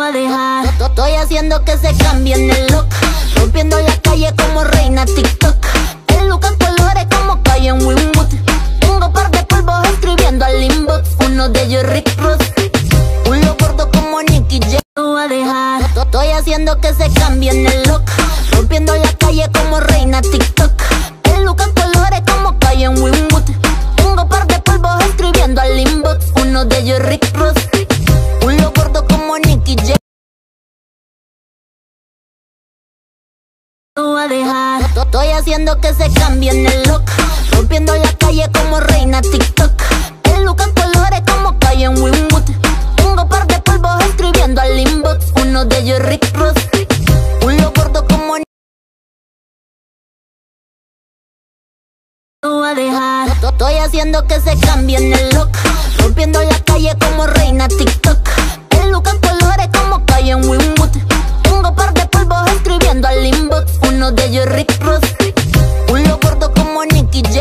va a dejar. Estoy haciendo que se cambien el look, rompiendo la calle como reina TikTok. El look en colores como calle en Winwood. Tengo par de polvos escribiendo al inbox, uno de ellos Rick Ross. Culo gordo como Nicky J. No va a dejar. Estoy haciendo que se cambien el look, rompiendo la calle como reina TikTok. El look en colores como calle en Winwood. Tengo par de polvos escribiendo al inbox, uno de ellos Rick Ross. Culo gordo como Nicky J. No va a dejar. Estoy haciendo que se cambien el look, rompiendo la calle como reina TikTok. El look en colores como calle en Winwood. Tengo par de polvos escribiendo al inbox, uno de ellos Rick Ross. Culo gordo como no va a dejar. Estoy haciendo que se cambien el look, rompiendo la calle como reina TikTok. El look en colores como calle en Winwood. Tengo par de polvos escribiendo al inbox, uno de ellos Rick Ross. Culo gordo como Nicky J.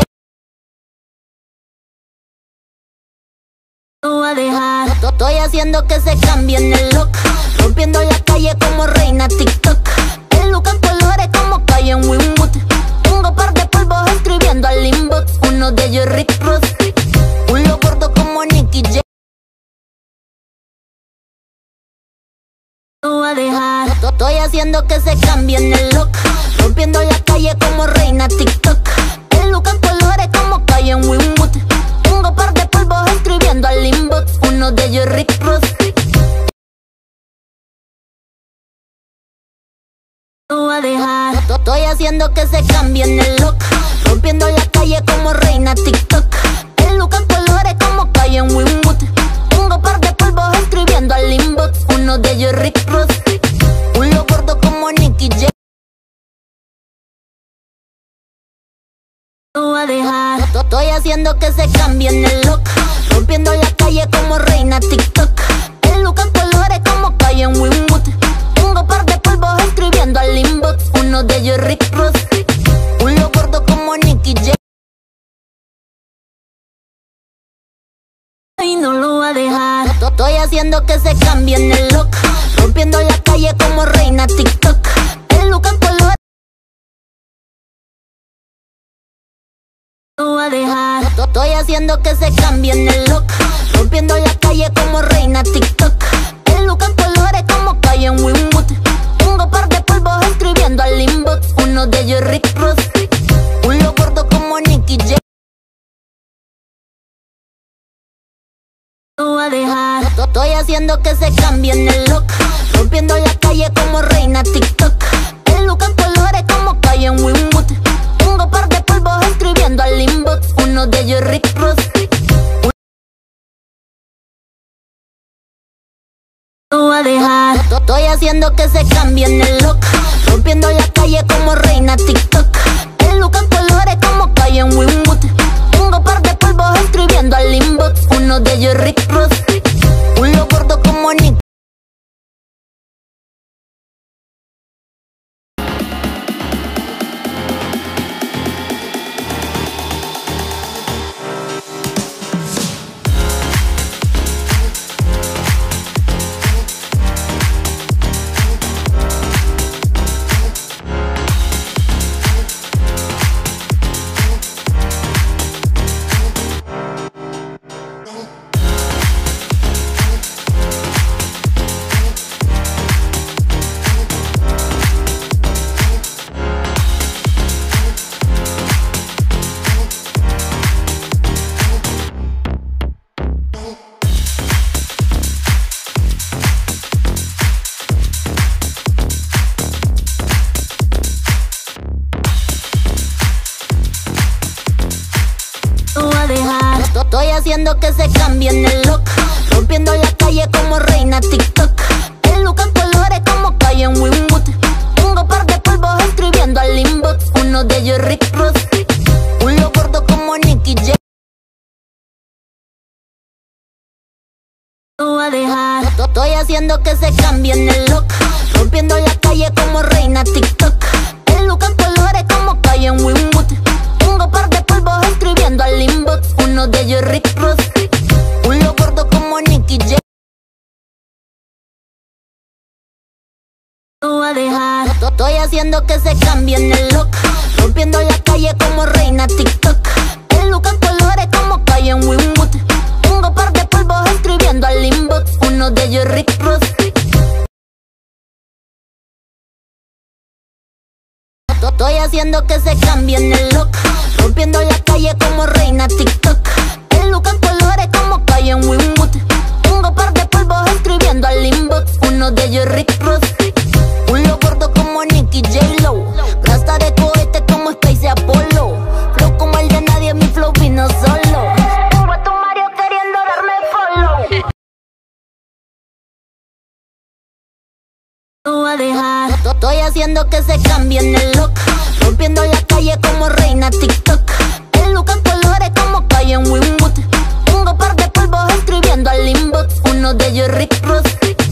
No va a dejar. Estoy haciendo que se cambien el look, rompiendo la calle como reina TikTok. El look en colores como calle en Winwood. Tengo par de polvos escribiendo al inbox, uno de ellos Rick Ross. Culo gordo como Nicky J. No va a dejar. Estoy haciendo que se cambien el look, rompiendo la calle como reina TikTok. El look en colores como calle en Winwood. Tengo par de polvos escribiendo al inbox, uno de ellos Rick Ross. No va a dejar. Estoy haciendo que se cambien el look, rompiendo la calle como reina TikTok. El look en colores como calle en Winwood. Tengo par de polvos escribiendo al inbox, uno de ellos Rick Ross. Culo gordo como Nicky J. No va a dejar. Estoy haciendo que se cambien el look, rompiendo la calle como reina TikTok. El look en colores como calle en Winwood. Tengo par de polvos escribiendo al inbox, uno de ellos Rick Ross. Culo gordo como Nicky J. Y no lo va a dejar. Estoy haciendo que se cambien el look, rompiendo la calle como reina TikTok. El look en colores no va a dejar. Estoy haciendo que se cambien el look, rompiendo la calle como reina TikTok. El look en colores como calle en Winwood. Tengo par de polvos escribiendo al inbox, uno de ellos Rick Ross. Culo gordo como Nicky J. No va a dejar. Estoy haciendo que se cambien el look, rompiendo la calle como reina TikTok. El look en colores como calle en Winwood. Tengo par de polvos escribiendo al inbox, uno de ellos Rick Ross. No va a dejar. Estoy haciendo que se cambien el look, rompiendo la calle como reina TikTok. El look en colores como calle en Winwood. Tengo par de polvos escribiendo al inbox, uno de ellos Rick Ross. Culo gordo como Nicky. Estoy haciendo que se cambien el look, rompiendo la calle como reina TikTok. El look en colores como calle en Winwood. Tengo par de polvos escribiendo al inbox, uno de ellos Rick Ross. Culo gordo como Nicky J. No va a dejar. Estoy haciendo que se cambien el look, rompiendo la calle como reina TikTok. El look en colores como calle en Winwood. Tengo par de polvos escribiendo al inbox, uno de ellos Rick Ross. Culo gordo como Nicky J. Estoy haciendo que se cambien el look, rompiendo la calle como reina TikTok. Pelucas colores como calle en Winwood. Tengo par de polvos escribiendo al inbox, uno de ellos Rick Ross. Estoy haciendo que se cambien el look, rompiendo la calle como reina TikTok. Pelucas colores como calle en Winwood. Tengo par de polvos escribiendo al inbox, uno de ellos Rick Ross. Culo gordo como Nicky J-Lo, grasa de cohete como Space Apollo. Flow como el de nadie, mi flow vino solo. Tengo a tu Mario queriendo darme follow. No voy a dejar. Estoy haciendo que se cambien el look, rompiendo la calle como reina TikTok. Pelucas colores como calle en Winwood. Tengo par de polvos escribiendo al inbox, uno de ellos Rick Ross.